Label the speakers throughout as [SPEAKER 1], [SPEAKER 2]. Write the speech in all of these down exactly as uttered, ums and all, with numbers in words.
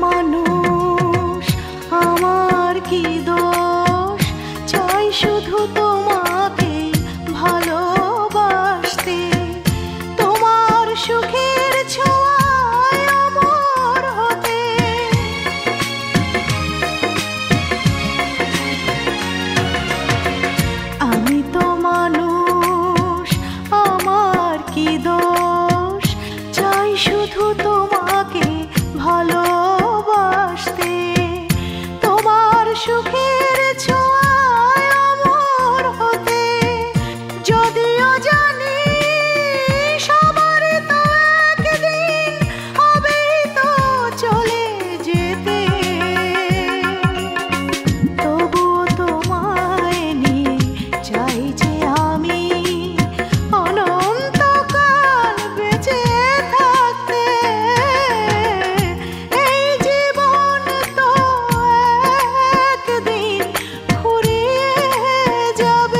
[SPEAKER 1] মানুষ আমার কি দোষ, চাই শুধু তোমাকে ভালোবাসতে, তোমার সুখের ছোঁয়ায় অমর হতে। আমি তো মানুষ আমার কি দোষ, চাই শুধু তোমাকে ভালোবাসতে, তোমার সুখের ছোঁয়ায় অমর হতে। যদিও জানি সবার তো একদিন হবে তো চলে যেতে, তবুও তোমায় নিয়ে চাই যে আমি অনন্তকাল বেঁচে থাকতে। এই জীবন তো একদিন ফুরিয়ে যাবে।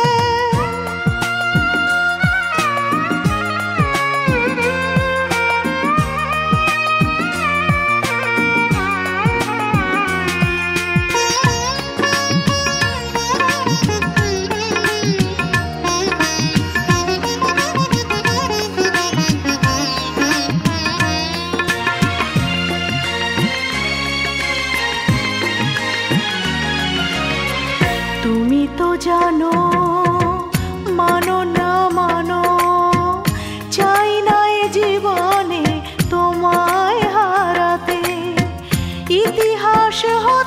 [SPEAKER 1] তুমি তো জানো, মানো না মানো, চাই না এ জীবনে তোমায় হারাতে। ইতিহাস